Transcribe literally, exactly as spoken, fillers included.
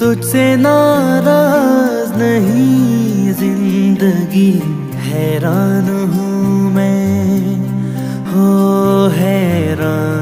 तुझसे नाराज नहीं जिंदगी, हैरान हूँ मैं, हो हैरान।